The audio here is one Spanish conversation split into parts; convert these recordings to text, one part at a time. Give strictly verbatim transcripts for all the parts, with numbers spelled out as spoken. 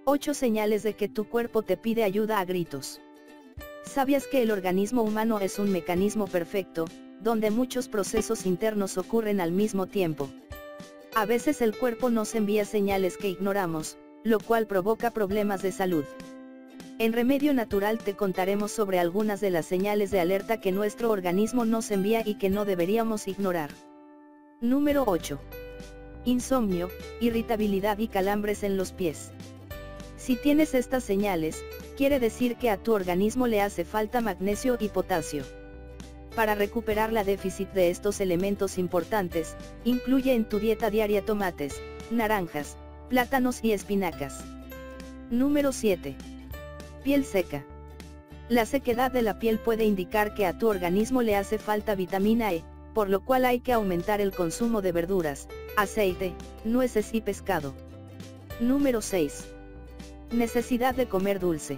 ocho señales de que tu cuerpo te pide ayuda a gritos. ¿Sabías que el organismo humano es un mecanismo perfecto, donde muchos procesos internos ocurren al mismo tiempo? A veces el cuerpo nos envía señales que ignoramos, lo cual provoca problemas de salud. En Remedio Natural te contaremos sobre algunas de las señales de alerta que nuestro organismo nos envía y que no deberíamos ignorar. Número ocho. Insomnio, irritabilidad y calambres en los pies. Si tienes estas señales, quiere decir que a tu organismo le hace falta magnesio y potasio. Para recuperar la déficit de estos elementos importantes, incluye en tu dieta diaria tomates, naranjas, plátanos y espinacas. Número siete. Piel seca. La sequedad de la piel puede indicar que a tu organismo le hace falta vitamina E, por lo cual hay que aumentar el consumo de verduras, aceite, nueces y pescado. Número seis. Necesidad de comer dulce.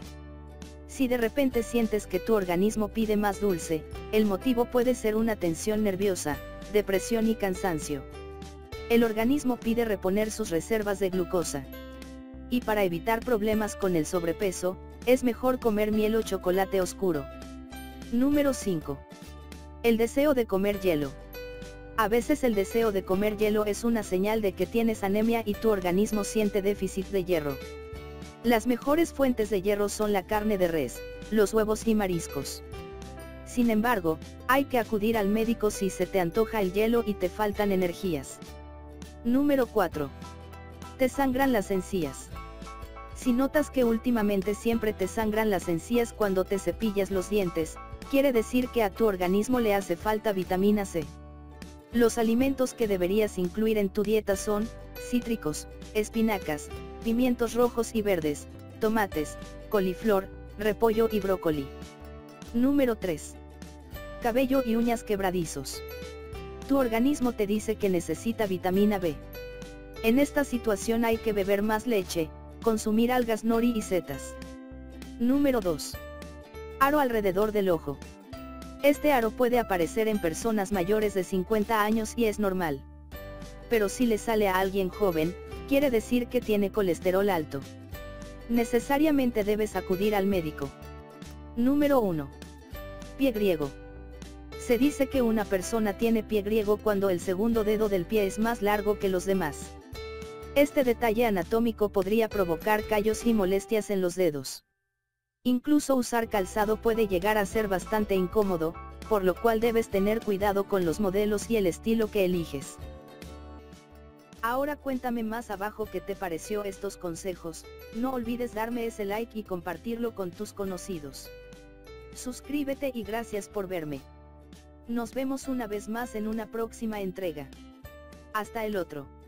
Si de repente sientes que tu organismo pide más dulce, el motivo puede ser una tensión nerviosa, depresión y cansancio. El organismo pide reponer sus reservas de glucosa. Y para evitar problemas con el sobrepeso, es mejor comer miel o chocolate oscuro. Número cinco. El deseo de comer hielo. A veces el deseo de comer hielo es una señal de que tienes anemia y tu organismo siente déficit de hierro. Las mejores fuentes de hierro son la carne de res, los huevos y mariscos. Sin embargo, hay que acudir al médico si se te antoja el hielo y te faltan energías. Número cuatro. Te sangran las encías. Si notas que últimamente siempre te sangran las encías cuando te cepillas los dientes, quiere decir que a tu organismo le hace falta vitamina C. Los alimentos que deberías incluir en tu dieta son cítricos, espinacas, pimientos rojos y verdes, tomates, coliflor, repollo y brócoli. Número tres. Cabello y uñas quebradizos. Tu organismo te dice que necesita vitamina B. En esta situación hay que beber más leche, consumir algas nori y setas. Número dos. Aro alrededor del ojo. Este aro puede aparecer en personas mayores de cincuenta años y es normal. Pero si le sale a alguien joven, quiere decir que tiene colesterol alto. Necesariamente debes acudir al médico. Número uno. Pie griego. Se dice que una persona tiene pie griego cuando el segundo dedo del pie es más largo que los demás. Este detalle anatómico podría provocar callos y molestias en los dedos. Incluso usar calzado puede llegar a ser bastante incómodo, por lo cual debes tener cuidado con los modelos y el estilo que eliges. Ahora cuéntame más abajo qué te pareció estos consejos, no olvides darme ese like y compartirlo con tus conocidos. Suscríbete y gracias por verme. Nos vemos una vez más en una próxima entrega. Hasta el otro.